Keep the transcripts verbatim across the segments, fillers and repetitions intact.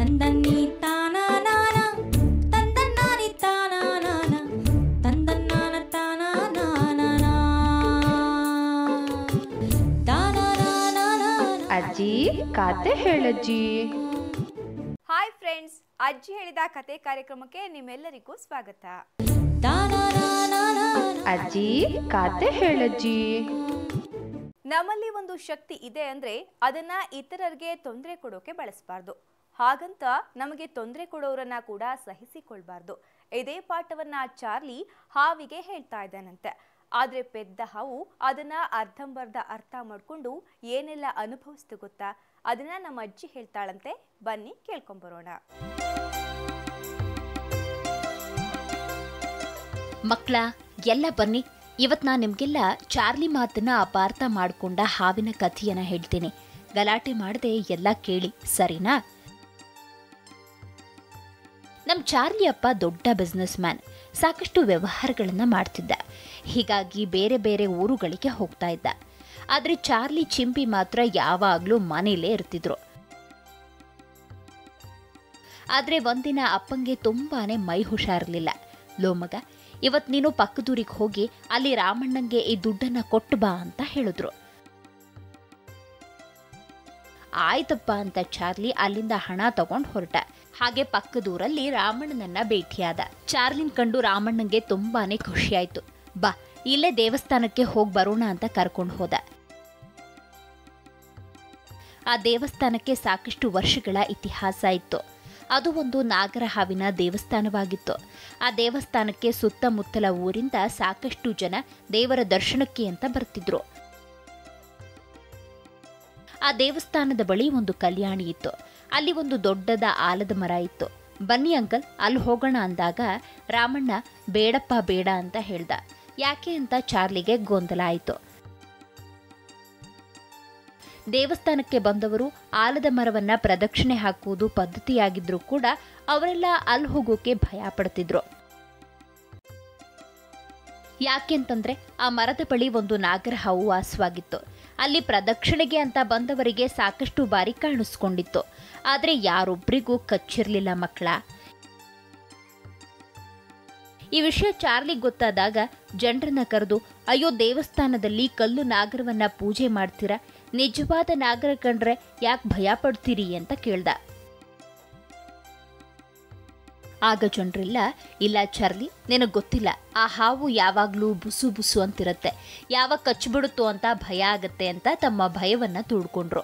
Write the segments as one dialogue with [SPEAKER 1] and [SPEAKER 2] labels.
[SPEAKER 1] ತಂದನ್ನಿ ತಾನಾನಾನ ತಂದನ್ನಾನಿ ತಾನಾನಾನ ತಂದನ್ನಾನ ತಾನಾನಾನ ತಾನಾನಾನ.
[SPEAKER 2] ಅಜ್ಜಿ ಕತೆ ಹೇಳಜ್ಜಿ.
[SPEAKER 3] Hi friends, ಅಜ್ಜಿ ಹೇಳಿದ ಕತೆ ಕಾರ್ಯಕ್ರಮಕ್ಕೆ ನಿಮ್ಮೆಲ್ಲರಿಗೂ ಸ್ವಾಗತ.
[SPEAKER 2] ಅಜ್ಜಿ ಕತೆ ಹೇಳಜ್ಜಿ.
[SPEAKER 3] ನಮ್ಮಲ್ಲಿ ಒಂದು ಶಕ್ತಿ ಇದೆ ಅಂದ್ರೆ ಅದನ್ನ ಇತರರಿಗೆ ತೊಂದರೆ ಕೊಡೋಕೆ ಬಳಸಬಾರ್ದು. ಹಾಗಂತ ನಮಗೆ ತೊಂದರೆ ಕೊಡೋರನ್ನ ಕೂಡ ಸಹಿಸಿಕೊಳ್ಬಾರ್ದು. ಇದೇ ಪಾಠವನ್ನ ಚಾರ್ಲಿ ಹಾವಿಗೆ ಹೇಳ್ತಾ ಇದ್ದಾನಂತೆ. ಆದ್ರೆ ಪೆದ್ದ ಹಾವು ಅದನ್ನ ಅರ್ಧಂಬರ್ಧ ಅರ್ಥ ಮಾಡ್ಕೊಂಡು ಏನೆಲ್ಲ ಅನುಭವಿಸ್ತು ಗೊತ್ತಾ? ಅದನ್ನ ನಮ್ಮ ಅಜ್ಜಿ ಹೇಳ್ತಾಳಂತೆ. ಬನ್ನಿ ಕೇಳ್ಕೊಂಬರೋಣ.
[SPEAKER 4] ಮಕ್ಕಳ ಎಲ್ಲ ಬನ್ನಿ, ಇವತ್ತು ನಾನು ನಿಮಗೆಲ್ಲ ಚಾರ್ಲಿ ಮಾತನ್ನ ಅಪಾರ್ಥ ಮಾಡಿಕೊಂಡ ಹಾವಿನ ಕಥೆಯನ್ನ ಹೇಳ್ತೀನಿ. ಗಲಾಟೆ ಮಾಡದೆ ಎಲ್ಲ ಕೇಳಿ, ಸರಿನಾ? ನಮ್ಮ ಚಾರ್ಲಿ ಅಪ್ಪ ದೊಡ್ಡ ಬಿಸ್ನೆಸ್ ಮ್ಯಾನ್, ಸಾಕಷ್ಟು ವ್ಯವಹಾರಗಳನ್ನ ಮಾಡ್ತಿದ್ದ. ಹೀಗಾಗಿ ಬೇರೆ ಬೇರೆ ಊರುಗಳಿಗೆ ಹೋಗ್ತಾ ಇದ್ದ. ಆದರೆ ಚಾರ್ಲಿ ಚಿಂಪಿ ಮಾತ್ರ ಯಾವಾಗಲೂ ಮನೇಲೇ ಇರ್ತಿದ್ರು. ಆದರೆ ಒಂದಿನ ಅಪ್ಪಂಗೆ ತುಂಬಾನೇ ಮೈ ಹುಷಾರಿರ್ಲಿಲ್ಲ. ಲೋ ಮಗ, ಇವತ್ತು ನೀನು ಪಕ್ಕದೂರಿಗೆ ಹೋಗಿ ಅಲ್ಲಿ ರಾಮಣ್ಣಂಗೆ ಈ ದುಡ್ಡನ್ನ ಕೊಟ್ಟು ಬಾ ಅಂತ ಹೇಳಿದ್ರು. ಆಯ್ತಪ್ಪ ಅಂತ ಚಾರ್ಲಿ ಅಲ್ಲಿಂದ ಹಣ ತಗೊಂಡು ಹೊರಟ. ಹಾಗೆ ಪಕ್ಕದೂರಲ್ಲಿ ರಾಮಣ್ಣನನ್ನ ಭೇಟಿಯಾದ. ಚಾರ್ಲಿನ್ ಕಂಡು ರಾಮಣ್ಣಂಗೆ ತುಂಬಾನೇ ಖುಷಿ ಆಯ್ತು. ಬಾ, ಇಲ್ಲೇ ದೇವಸ್ಥಾನಕ್ಕೆ ಹೋಗಿ ಬರೋಣ ಅಂತ ಕರ್ಕೊಂಡು ಹೋದ. ಆ ದೇವಸ್ಥಾನಕ್ಕೆ ಸಾಕಷ್ಟು ವರ್ಷಗಳ ಇತಿಹಾಸ ಇತ್ತು. ಅದು ಒಂದು ನಾಗರ ಹಾವಿನ ದೇವಸ್ಥಾನವಾಗಿತ್ತು. ಆ ದೇವಸ್ಥಾನಕ್ಕೆ ಸುತ್ತಮುತ್ತಲ ಊರಿಂದ ಸಾಕಷ್ಟು ಜನ ದೇವರ ದರ್ಶನಕ್ಕೆ ಅಂತ ಬರ್ತಿದ್ರು. ಆ ದೇವಸ್ಥಾನದ ಬಳಿ ಒಂದು ಕಲ್ಯಾಣಿ ಇತ್ತು. ಅಲ್ಲಿ ಒಂದು ದೊಡ್ಡದ ಆಲದ ಮರ ಇತ್ತು. ಬನ್ನಿ ಅಂಕಲ್, ಅಲ್ಲಿ ಹೋಗೋಣ ಅಂದಾಗ ರಾಮಣ್ಣ ಬೇಡಪ್ಪ ಬೇಡ ಅಂತ ಹೇಳ್ದ. ಯಾಕೆ ಅಂತ ಚಾರ್ಲಿಗೆ ಗೊಂದಲ ಆಯಿತು. ದೇವಸ್ಥಾನಕ್ಕೆ ಬಂದವರು ಆಲದ ಮರವನ್ನ ಪ್ರದಕ್ಷಿಣೆ ಹಾಕುವುದು ಪದ್ಧತಿಯಾಗಿದ್ರೂ ಕೂಡ ಅವರೆಲ್ಲ ಅಲ್ಲಿ ಹೋಗೋಕೆ ಭಯ ಪಡ್ತಿದ್ರು. ಯಾಕೆಂತಂದ್ರೆ ಆ ಮರದ ಬಳಿ ಒಂದು ನಾಗರ ಹಾವು ವಾಸವಾಗಿತ್ತು. ಅಲ್ಲಿ ಪ್ರದಕ್ಷಿಣೆಗೆ ಅಂತ ಬಂದವರಿಗೆ ಸಾಕಷ್ಟು ಬಾರಿ ಕಾಣಿಸ್ಕೊಂಡಿತ್ತು. ಆದ್ರೆ ಯಾರೊಬ್ರಿಗೂ ಕಚ್ಚಿರ್ಲಿಲ್ಲ ಮಕ್ಕಳ. ಈ ವಿಷಯ ಚಾರ್ಲಿಗೆ ಗೊತ್ತಾದಾಗ ಜನರನ್ನ ಕರೆದು, ಅಯ್ಯೋ, ದೇವಸ್ಥಾನದಲ್ಲಿ ಕಲ್ಲು ನಾಗರವನ್ನ ಪೂಜೆ ಮಾಡ್ತೀರಾ? ನಿಜವಾದ ನಾಗರ ಕಂಡ್ರೆ ಯಾಕೆ ಭಯ ಪಡ್ತೀರಿ ಅಂತ ಕೇಳ್ದ. ಆಗ ಜನರಿಲ್ಲ, ಇಲ್ಲ ಚಾರ್ಲಿ, ನಿನಗೆ ಗೊತ್ತಿಲ್ಲ, ಆ ಹಾವು ಯಾವಾಗ್ಲೂ ಬುಸು ಬುಸು ಅಂತಿರತ್ತೆ, ಯಾವಾಗ ಕಚ್ಚಿಬಿಡುತ್ತೋ ಅಂತ ಭಯ ಆಗತ್ತೆ ಅಂತ ತಮ್ಮ ಭಯವನ್ನ ತೋಡ್ಕೊಂಡ್ರು.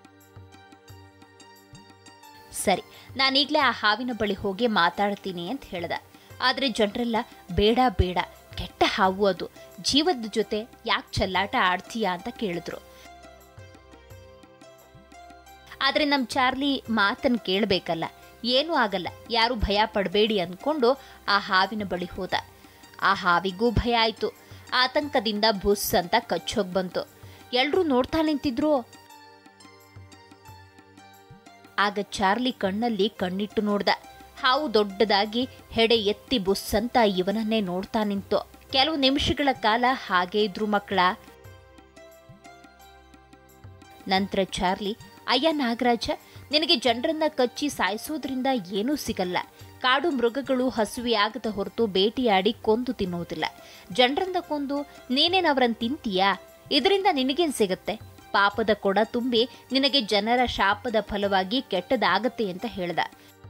[SPEAKER 4] ಸರಿ, ನಾನೀಗ್ಲೇ ಆ ಹಾವಿನ ಬಳಿ ಹೋಗಿ ಮಾತಾಡ್ತೀನಿ ಅಂತ ಹೇಳ್ದ. ಆದ್ರೆ ಜನರೆಲ್ಲ, ಬೇಡ ಬೇಡ, ಕೆಟ್ಟ ಹಾವು ಅದು, ಜೀವದ ಜೊತೆ ಯಾಕೆ ಚೆಲ್ಲಾಟ ಆಡ್ತೀಯಾ ಅಂತ ಕೇಳಿದ್ರು. ಆದ್ರೆ ನಮ್ ಚಾರ್ಲಿ ಮಾತನ್ನ ಕೇಳಬೇಕಲ್ಲ, ಏನೂ ಆಗಲ್ಲ, ಯಾರು ಭಯ ಪಡಬೇಡಿ ಅಂದ್ಕೊಂಡು ಆ ಹಾವಿನ ಬಳಿ ಹೋದ. ಆ ಹಾವಿಗೂ ಭಯ ಆಯ್ತು. ಆತಂಕದಿಂದ ಬುಸ್ ಅಂತ ಕಚ್ಚೋಗ್ ಬಂತು. ಎಲ್ರೂ ನೋಡ್ತಾ ನಿಂತಿದ್ರು. ಆಗ ಚಾರ್ಲಿ ಕಣ್ಣಲ್ಲಿ ಕಣ್ಣಿಟ್ಟು ನೋಡ್ದ. ಹಾವು ದೊಡ್ಡದಾಗಿ ಹೆಡೆ ಎತ್ತಿ ಬುಸ್ ಅಂತ ಇವನನ್ನೇ ನೋಡ್ತಾ ನಿಂತು. ಕೆಲವು ನಿಮಿಷಗಳ ಕಾಲ ಹಾಗೇ ಇದ್ರು ಮಕ್ಕಳ. ನಂತರ ಚಾರ್ಲಿ, ಅಯ್ಯ ನಾಗರಾಜ, ನಿನಗೆ ಜನರನ್ನ ಕಚ್ಚಿ ಸಾಯಿಸೋದ್ರಿಂದ ಏನೂ ಸಿಗಲ್ಲ. ಕಾಡು ಮೃಗಗಳು ಹಸುವೆಯಾಗದ ಹೊರತು ಬೇಟೆಯಾಡಿ ಕೊಂದು ತಿನ್ನೋದಿಲ್ಲ. ಜನರನ್ನ ಕೊಂದು ನೀನೇನ್ ಅವರನ್ನು ತಿಂತೀಯಾ? ಇದರಿಂದ ನಿನಗೇನ್ ಸಿಗತ್ತೆ? ಪಾಪದ ಕೊಡ ತುಂಬಿ ನಿನಗೆ ಜನರ ಶಾಪದ ಫಲವಾಗಿ ಕೆಟ್ಟದಾಗತ್ತೆ ಅಂತ ಹೇಳ್ದ.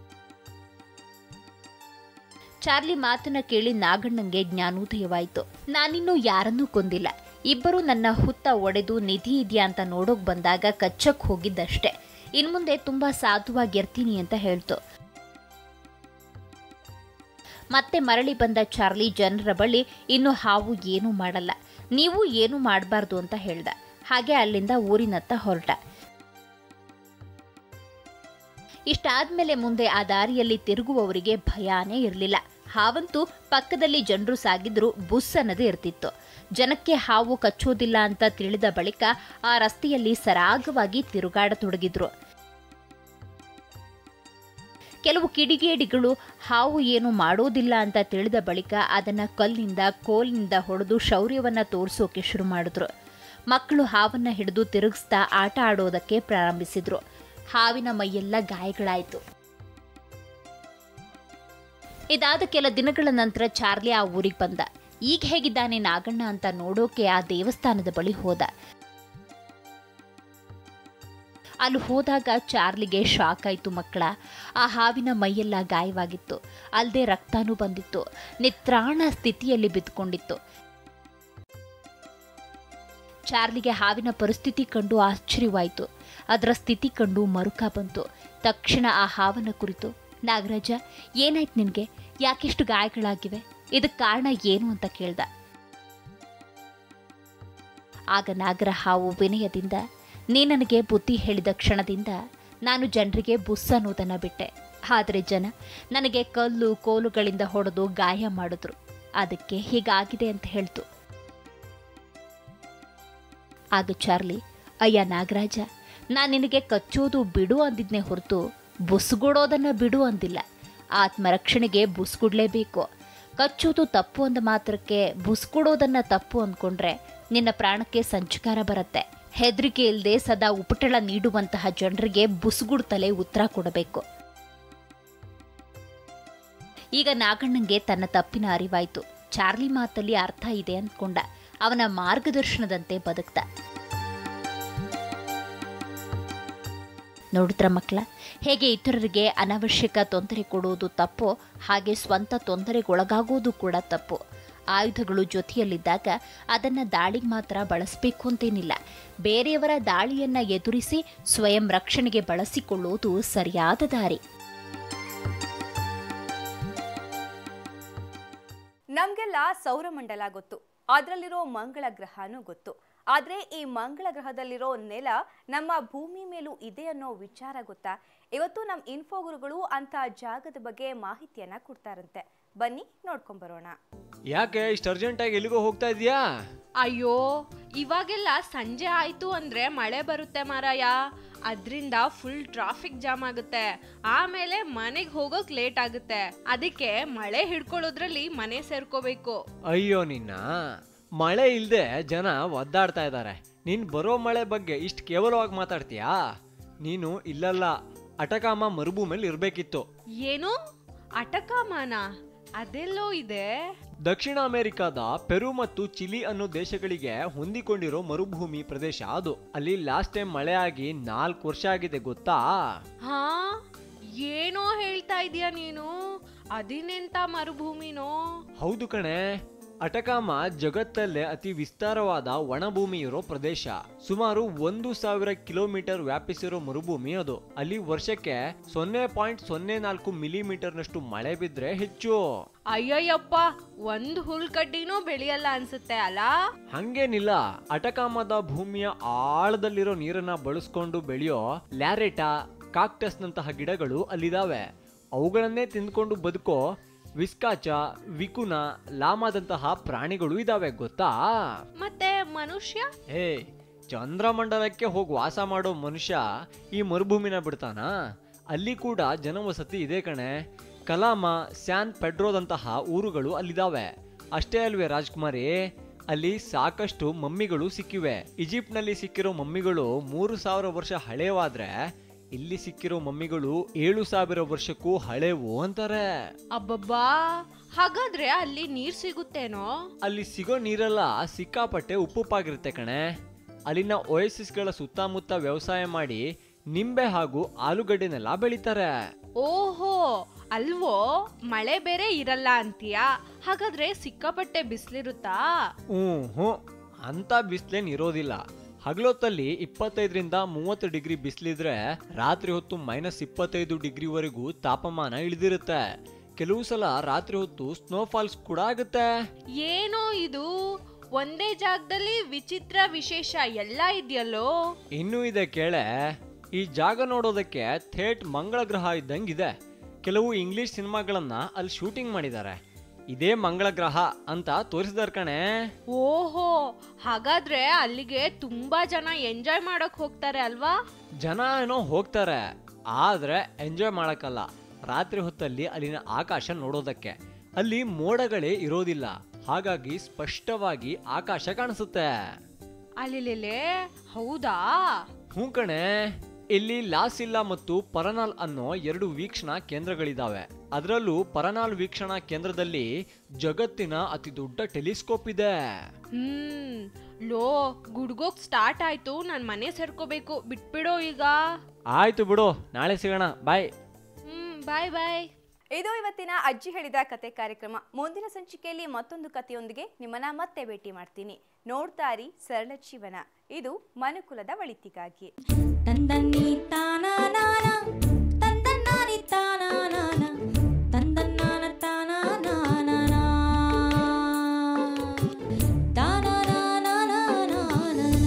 [SPEAKER 4] ಚಾರ್ಲಿ ಮಾತನ್ನ ಕೇಳಿ ನಾಗಣ್ಣಂಗೆ ಜ್ಞಾನೋದಯವಾಯಿತು. ನಾನಿನ್ನೂ ಯಾರನ್ನೂ ಕೊಂದಿಲ್ಲ. ಇಬ್ಬರು ನನ್ನ ಹುತ್ತ ಒಡೆದು ನಿಧಿ ಇದೆಯಾ ಅಂತ ನೋಡೋಕ್ ಬಂದಾಗ ಕಚ್ಚಕ್ ಹೋಗಿದ್ದಷ್ಟೇ. ಇನ್ಮುಂದೆ ತುಂಬಾ ಸಾಧುವಾಗಿರ್ತೀನಿ ಅಂತ ಹೇಳ್ತು. ಮತ್ತೆ ಮರಳಿ ಬಂದ ಚಾರ್ಲಿ ಜನರ ಬಳಿ, ಇನ್ನು ಹಾವು ಏನೂ ಮಾಡಲ್ಲ, ನೀವು ಏನೂ ಮಾಡಬಾರ್ದು ಅಂತ ಹೇಳ್ದ. ಹಾಗೆ ಅಲ್ಲಿಂದ ಊರಿನತ್ತ ಹೊರಟ. ಇಷ್ಟಾದ್ಮೇಲೆ ಮುಂದೆ ಆ ದಾರಿಯಲ್ಲಿ ತಿರುಗುವವರಿಗೆ ಭಯಾನೇ ಇರಲಿಲ್ಲ. ಹಾವಂತೂ ಪಕ್ಕದಲ್ಲಿ ಜನರು ಸಾಗಿದ್ರು ಬುಸ್ ಅನ್ನದೇ ಇರ್ತಿತ್ತು. ಜನಕ್ಕೆ ಹಾವು ಕಚ್ಚೋದಿಲ್ಲ ಅಂತ ತಿಳಿದ ಬಳಿಕ ಆ ರಸ್ತೆಯಲ್ಲಿ ಸರಾಗವಾಗಿ ತಿರುಗಾಡತೊಡಗಿದ್ರು. ಕೆಲವು ಕಿಡಿಗೇಡಿಗಳು ಹಾವು ಏನು ಮಾಡೋದಿಲ್ಲ ಅಂತ ತಿಳಿದ ಬಳಿಕ ಅದನ್ನ ಕಲ್ಲಿಂದ ಕೋಲಿನಿಂದ ಹೊಡೆದು ಶೌರ್ಯವನ್ನ ತೋರಿಸೋಕೆ ಶುರು ಮಾಡಿದ್ರು. ಮಕ್ಕಳು ಹಾವನ್ನ ಹಿಡಿದು ತಿರುಗಿಸ್ತಾ ಆಟ ಆಡೋದಕ್ಕೆ ಪ್ರಾರಂಭಿಸಿದ್ರು. ಹಾವಿನ ಮೈಯೆಲ್ಲ ಗಾಯಗಳಾಯಿತು. ಇದಾದ ಕೆಲ ದಿನಗಳ ನಂತರ ಚಾರ್ಲಿ ಆ ಊರಿಗೆ ಬಂದ. ಈಗ ಹೇಗಿದ್ದಾನೆ ನಾಗಣ್ಣ ಅಂತ ನೋಡೋಕೆ ಆ ದೇವಸ್ಥಾನದ ಬಳಿ ಹೋದ. ಅಲ್ಲಿ ಹೋದಾಗ ಚಾರ್ಲಿಗೆ ಶಾಕ್ ಆಯ್ತು ಮಕ್ಕಳ. ಆ ಹಾವಿನ ಮೈಯೆಲ್ಲ ಗಾಯವಾಗಿತ್ತು, ಅಲ್ಲದೆ ರಕ್ತನೂ ಬಂದಿತ್ತು, ನಿತ್ರಾಣ ಸ್ಥಿತಿಯಲ್ಲಿ ಬಿದ್ದುಕೊಂಡಿತ್ತು. ಚಾರ್ಲಿಗೆ ಹಾವಿನ ಪರಿಸ್ಥಿತಿ ಕಂಡು ಆಶ್ಚರ್ಯವಾಯಿತು. ಅದರ ಸ್ಥಿತಿ ಕಂಡು ಮರುಕ ಬಂತು. ತಕ್ಷಣ ಆ ಹಾವನ ಕುರಿತು, ನಾಗರಾಜ ಏನಾಯ್ತು ನಿನಗೆ, ಯಾಕೆಷ್ಟು ಗಾಯಗಳಾಗಿವೆ, ಇದಕ್ಕೆ ಕಾರಣ ಏನು ಅಂತ ಕೇಳ್ದ. ಆಗ ನಾಗರ ಹಾವು ವಿನಯದಿಂದ, ನೀ ನನಗೆ ಬುದ್ಧಿ ಹೇಳಿದ ಕ್ಷಣದಿಂದ ನಾನು ಜನರಿಗೆ ಬುಸ್ ಅನ್ನೋದನ್ನು ಬಿಟ್ಟೆ. ಆದರೆ ಜನ ನನಗೆ ಕಲ್ಲು ಕೋಲುಗಳಿಂದ ಹೊಡೆದು ಗಾಯ ಮಾಡಿದ್ರು, ಅದಕ್ಕೆ ಹೀಗಾಗಿದೆ ಅಂತ ಹೇಳ್ತು. ಆಗ ಚಾರ್ಲಿ, ಅಯ್ಯ ನಾಗರಾಜ, ನಾನು ನಿನಗೆ ಕಚ್ಚೋದು ಬಿಡು ಅಂದಿದ್ನೇ ಹೊರತು ಬುಸ್ಗುಡೋದನ್ನು ಬಿಡು ಅಂದಿಲ್ಲ. ಆತ್ಮರಕ್ಷಣೆಗೆ ಬುಸ್ಗುಡ್ಲೇಬೇಕು. ಕಚ್ಚೋದು ತಪ್ಪು ಅಂದ ಮಾತ್ರಕ್ಕೆ ಬುಸ್ಗುಡೋದನ್ನು ತಪ್ಪು ಅಂದ್ಕೊಂಡ್ರೆ ನಿನ್ನ ಪ್ರಾಣಕ್ಕೆ ಸಂಚಕಾರ ಬರುತ್ತೆ. ಹೆದರಿಕೆ ಇಲ್ಲದೆ ಸದಾ ಉಪಟಳ ನೀಡುವಂತಹ ಜನರಿಗೆ ಬುಸ್ಗುಡ್ತಲೇ ಉತ್ತರ ಕೊಡಬೇಕು. ಈಗ ನಾಗಣ್ಣಂಗೆ ತನ್ನ ತಪ್ಪಿನ ಅರಿವಾಯಿತು. ಚಾರ್ಲಿ ಮಾತಲ್ಲಿ ಅರ್ಥ ಇದೆ ಅಂದ್ಕೊಂಡ. ಅವನ ಮಾರ್ಗದರ್ಶನದಂತೆ ಬದುಕ್ತ. ನೋಡಿದ್ರ ಮಕ್ಕಳ, ಹೇಗೆ ಇತರರಿಗೆ ಅನಾವಶ್ಯಕ ತೊಂದರೆ ಕೊಡುವುದು ತಪ್ಪು, ಹಾಗೆ ಸ್ವಂತ ತೊಂದರೆಗೊಳಗಾಗೋದು ಕೂಡ ತಪ್ಪು. ಆಯುಧಗಳು ಜೊತೆಯಲ್ಲಿದ್ದಾಗ ಅದನ್ನು ದಾಳಿಗೆ ಮಾತ್ರ ಬಳಸಬೇಕು ಅಂತೇನಿಲ್ಲ. ಬೇರೆಯವರ ದಾಳಿಯನ್ನ ಎದುರಿಸಿ ಸ್ವಯಂ ರಕ್ಷಣೆಗೆ ಬಳಸಿಕೊಳ್ಳುವುದು ಸರಿಯಾದ ದಾರಿ.
[SPEAKER 3] ನಮ್ಗೆಲ್ಲ ಸೌರಮಂಡಲ ಗೊತ್ತು, ಅದರಲ್ಲಿರೋ ಮಂಗಳ ಗ್ರಹನೂ ಗೊತ್ತು. ಆದ್ರೆ ಈ ಮಂಗಳ ಗ್ರಹದಲ್ಲಿರೋ ನೆಲ ನಮ್ಮ ಭೂಮಿ ಮೇಲೂ ಇದೆ ಅನ್ನೋ ವಿಚಾರ ಗೊತ್ತಾ? ಇವತ್ತು ನಮ್ಮ ಇನ್ಫೋ ಗುರುಗಳು ಅಂತ ಜಾಗದ ಬಗ್ಗೆ ಮಾಹಿತಿಯನ್ನ ಕೊಡ್ತಾರಂತೆ. ಬನ್ನಿ ನೋಡ್ಕೊಂಡ್ ಬರೋಣ.
[SPEAKER 5] ಯಾಕೆ ಇಷ್ಟು ಅರ್ಜೆಂಟ್ ಆಗಿ ಎಲ್ಲಿಗೋ ಹೋಗ್ತಾ ಇದೀಯಾ?
[SPEAKER 6] ಅಯ್ಯೋ, ಇವಾಗೆಲ್ಲ ಸಂಜೆ ಆಯ್ತು ಅಂದ್ರೆ ಮಳೆ ಬರುತ್ತೆ ಮಾರಾಯ. ಅದ್ರಿಂದ ಫುಲ್ ಟ್ರಾಫಿಕ್ ಜಾಮ್ ಆಗುತ್ತೆ, ಆಮೇಲೆ ಮನೆಗೆ ಹೋಗೋಕ್ ಲೇಟ್ ಆಗುತ್ತೆ. ಅದಕ್ಕೆ ಮಳೆ ಹಿಡ್ಕೊಳ್ಳೋದ್ರಲ್ಲಿ ಮನೆ ಸೇರ್ಕೋಬೇಕು.
[SPEAKER 5] ಅಯ್ಯೋ ನಿನ್ನ, ಮಳೆ ಇಲ್ದೆ ಜನ ಒದ್ದಾಡ್ತಾ ಇದ್ದಾರೆ. ನೀನ್ ಬರೋ ಮಳೆ ಬಗ್ಗೆ ಇಷ್ಟು ಕೇವಲವಾಗಿ ಮಾತಾಡ್ತೀಯಾ? ನೀನು ಇಲ್ಲಲ್ಲ, ಅಟಕಾಮ ಮರುಭೂಮಿಯಲ್ಲಿ ಇರ್ಬೇಕಿತ್ತು.
[SPEAKER 6] ಏನು ಅಟಕಾಮನ? ಅದೆಲ್ಲೋ ಇದೆ?
[SPEAKER 5] ದಕ್ಷಿಣ ಅಮೆರಿಕಾದ ಪೆರು ಮತ್ತು ಚಿಲಿ ಅನ್ನೋ ದೇಶಗಳಿಗೆ ಹೊಂದಿಕೊಂಡಿರೋ ಮರುಭೂಮಿ ಪ್ರದೇಶ ಅದು. ಅಲ್ಲಿ ಲಾಸ್ಟ್ ಟೈಮ್ ಮಳೆ ಆಗಿ ನಾಲ್ಕು ವರ್ಷ ಆಗಿದೆ ಗೊತ್ತಾ?
[SPEAKER 6] ಹಾ, ಏನೋ ಹೇಳ್ತಾ ಇದೀಯ ನೀನು. ಅದಿನೆಂತ ಮರುಭೂಮಿನೋ?
[SPEAKER 5] ಹೌದು ಕಣೆ, ಅಟಕಾಮ ಜಗತ್ತಲ್ಲೇ ಅತಿ ವಿಸ್ತಾರವಾದ ಒಣಭೂಮಿ ಇರೋ ಪ್ರದೇಶ. ಸುಮಾರು ಒಂದು ಸಾವಿರ ಕಿಲೋಮೀಟರ್ ವ್ಯಾಪಿಸಿರೋ ಮರುಭೂಮಿ ಅದು. ಅಲ್ಲಿ ವರ್ಷಕ್ಕೆ ಸೊನ್ನೆ ಪಾಯಿಂಟ್ ಸೊನ್ನೆ ನಾಲ್ಕು ಮಿಲಿಮೀಟರ್ ನಷ್ಟು ಮಳೆ ಬಿದ್ರೆ ಹೆಚ್ಚು.
[SPEAKER 6] ಅಯ್ಯಯ್ಯಪ್ಪ, ಒಂದ್ ಹುಲ್ಕಡ್ಡಿನೂ ಬೆಳೆಯಲ್ಲ ಅನ್ಸುತ್ತೆ ಅಲ್ಲ?
[SPEAKER 5] ಹಂಗೇನಿಲ್ಲ, ಅಟಕಾಮದ ಭೂಮಿಯ ಆಳದಲ್ಲಿರೋ ನೀರನ್ನ ಬಳಸ್ಕೊಂಡು ಬೆಳೆಯೋ ಲ್ಯಾರೆಟಾ, ಕಾಕ್ಟಸ್ ನಂತಹ ಗಿಡಗಳು ಅಲ್ಲಿದಾವೆ. ಅವುಗಳನ್ನೇ ತಿಂದ್ಕೊಂಡು ಬದುಕೋ ವಿಸ್ಕಾಚ, ವಿಕುನ, ಲಾಮಾದಂತಹ ಪ್ರಾಣಿಗಳು ಇದಾವೆ ಗೊತ್ತಾ?
[SPEAKER 6] ಮತ್ತೆ ಮನುಷ್ಯ?
[SPEAKER 5] ಹೇ, ಚಂದ್ರಮಂಡಲಕ್ಕೆ ಹೋಗಿ ವಾಸ ಮಾಡೋ ಮನುಷ್ಯ ಈ ಮರುಭೂಮಿನ ಬಿಡ್ತಾನ? ಅಲ್ಲಿ ಕೂಡ ಜನವಸತಿ ಇದೆ ಕಣೆ. ಕಲಾಮ, ಸ್ಯಾನ್ ಪೆಡ್ರೋದಂತಹ ಊರುಗಳು ಅಲ್ಲಿದಾವೆ. ಅಷ್ಟೇ ಅಲ್ವೇ ರಾಜ್ಕುಮಾರಿ, ಅಲ್ಲಿ ಸಾಕಷ್ಟು ಮಮ್ಮಿಗಳು ಸಿಕ್ಕಿವೆ. ಈಜಿಪ್ಟ್ನಲ್ಲಿ ಸಿಕ್ಕಿರೋ ಮಮ್ಮಿಗಳು ಮೂರು ಸಾವಿರ ವರ್ಷ ಹಳೆವಾದ್ರೆ ಇಲ್ಲಿ ಸಿಕ್ಕಿರೋ ಮಮ್ಮಿಗಳು ಏಳು ಸಾವಿರ ವರ್ಷಕ್ಕೂ ಹಳೆವು ಅಂತಾರೆ.
[SPEAKER 6] ಅಬ್ಬಬ್ಬಾ, ಹಾಗಾದ್ರೆ ಅಲ್ಲಿ ನೀರ್ ಸಿಗುತ್ತೇನೋ?
[SPEAKER 5] ಅಲ್ಲಿ ಸಿಗೋ ನೀರೆಲ್ಲ ಸಿಕ್ಕಾಪಟ್ಟೆ ಉಪ್ಪುಪ್ಪಾಗಿರುತ್ತೆ ಕಣೆ. ಅಲ್ಲಿನ ಓಯಸಿಸ್ಗಳ ಸುತ್ತಮುತ್ತ ವ್ಯವಸಾಯ ಮಾಡಿ ನಿಂಬೆ ಹಾಗೂ ಆಲೂಗಡ್ಡೆನೆಲ್ಲ ಬೆಳಿತಾರೆ.
[SPEAKER 6] ಓಹೋ, ಅಲ್ವೋ? ಮಳೆ ಬೇರೆ ಇರಲ್ಲ ಅಂತೀಯಾ? ಹಾಗಾದ್ರೆ ಸಿಕ್ಕಾಪಟ್ಟೆ ಬಿಸಿಲಿರುತ್ತಾ?
[SPEAKER 5] ಹ್ಮ್ ಹ್ಮ್ ಅಂತ ಬಿಸಿಲೇನ್ ಇರೋದಿಲ್ಲ. ಹಗಲೊತ್ತಲ್ಲಿ ಇಪ್ಪತ್ತೈದರಿಂದ ಮೂವತ್ತು ಡಿಗ್ರಿ ಬಿಸಿಲಿದ್ರೆ ರಾತ್ರಿ ಹೊತ್ತು ಮೈನಸ್ ಇಪ್ಪತ್ತೈದು ಡಿಗ್ರಿವರೆಗೂ ತಾಪಮಾನ ಇಳಿದಿರುತ್ತೆ. ಕೆಲವು ಸಲ ರಾತ್ರಿ ಹೊತ್ತು ಸ್ನೋಫಾಲ್ಸ್ ಕೂಡ ಆಗುತ್ತೆ.
[SPEAKER 6] ಏನೋ ಇದು, ಒಂದೇ ಜಾಗದಲ್ಲಿ ವಿಚಿತ್ರ ವಿಶೇಷ ಎಲ್ಲ ಇದೆಯಲ್ಲೋ?
[SPEAKER 5] ಇನ್ನೂ ಇದೆ ಕೇಳೆ. ಈ ಜಾಗ ನೋಡೋದಕ್ಕೆ ಥೇಟ್ ಮಂಗಳ ಗ್ರಹ ಇದ್ದಂಗಿದೆ. ಕೆಲವು ಇಂಗ್ಲಿಷ್ ಸಿನಿಮಾಗಳನ್ನ ಅಲ್ಲಿ ಶೂಟಿಂಗ್ ಮಾಡಿದ್ದಾರೆ. ಇದೇ ಮಂಗಳ ಗ್ರಹ ಅಂತ ತೋರಿಸಿದಾರೆ ಕಣೆ.
[SPEAKER 6] ಓಹೋ, ಹಾಗಾದ್ರೆ ಅಲ್ಲಿಗೆ ತುಂಬಾ ಜನ ಎಂಜಾಯ್ ಮಾಡಕ್ ಹೋಗ್ತಾರೆ ಅಲ್ವಾ?
[SPEAKER 5] ಜನ ಏನೋ ಹೋಗ್ತಾರೆ, ಆದ್ರೆ ಎಂಜಾಯ್ ಮಾಡಕ್ಕಲ್ಲ. ರಾತ್ರಿ ಹೊತ್ತಲ್ಲಿ ಅಲ್ಲಿನ ಆಕಾಶ ನೋಡೋದಕ್ಕೆ. ಅಲ್ಲಿ ಮೋಡಗಳೇ ಇರೋದಿಲ್ಲ, ಹಾಗಾಗಿ ಸ್ಪಷ್ಟವಾಗಿ ಆಕಾಶ ಕಾಣಿಸುತ್ತೆ.
[SPEAKER 6] ಅಲ್ಲಿಲೆ, ಹೌದಾ?
[SPEAKER 5] ಹ್ಞೂ ಕಣೆ, ಇಲ್ಲಿ ಲಾಸಿಲ್ಲಾ ಮತ್ತು ಪರನಾಲ್ ಅನ್ನೋ ಎರಡು ವೀಕ್ಷಣಾ ಕೇಂದ್ರಗಳಿದಾವೆ. ಅದರಲ್ಲೂ ಪರನಾಲ್ ವೀಕ್ಷಣಾ ಕೇಂದ್ರದಲ್ಲಿ ಜಗತ್ತಿನ ಅತಿ ದೊಡ್ಡ ಟೆಲಿಸ್ಕೋಪ್ ಇದೆ.
[SPEAKER 6] ಹ್ಮ್ ಲೋ ಗುಡ್ಗೋಗ್ ಸ್ಟಾರ್ಟ್ ಆಯ್ತು, ನಾನ್ ಮನೆ ಸೇರ್ಕೋಬೇಕು, ಬಿಟ್ಬಿಡೋ ಈಗ.
[SPEAKER 5] ಆಯ್ತು ಬಿಡು, ನಾಳೆ ಸಿಗೋಣ, ಬಾಯ್.
[SPEAKER 6] ಹ್ಮ್ ಬಾಯ್ ಬಾಯ್.
[SPEAKER 3] ಇದು ಇವತ್ತಿನ ಅಜ್ಜಿ ಹೇಳಿದ ಕತೆ ಕಾರ್ಯಕ್ರಮ. ಮುಂದಿನ ಸಂಚಿಕೆಯಲ್ಲಿ ಮತ್ತೊಂದು ಕಥೆಯೊಂದಿಗೆ ನಿಮ್ಮನ್ನ ಮತ್ತೆ ಭೇಟಿ ಮಾಡ್ತೀನಿ. ನೋಡ್ತಾರಿ ಸರಳ ಜೀವನ, ಇದು ಮನುಕುಲದ ಒಳಿತಿಗಾಗಿ.
[SPEAKER 1] ತಂದನ್ನಿ ತಾನಾನಾನ ತಂದನ್ನಾನಿ ತಾನಾನಾನ ತಂದನ್ನಾನ ತಾನಾನಾನ ತಾನಾನಾನಾನಾನಾನ.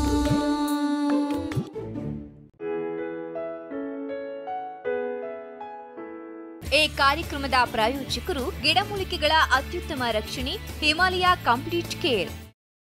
[SPEAKER 3] ಈ ಕಾರ್ಯಕ್ರಮದ ಪ್ರಾಯೋಜಕರು ಗಿಡಮೂಲಿಕೆಗಳ ಅತ್ಯುತ್ತಮ ರಕ್ಷಣೆ ಹಿಮಾಲಯ ಕಂಪ್ಲೀಟ್ ಕೇರ್.